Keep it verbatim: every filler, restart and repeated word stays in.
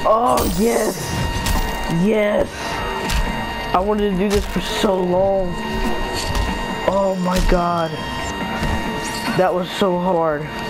Oh, yes. Yes. I wanted to do this for so long. Oh my God. That was so hard.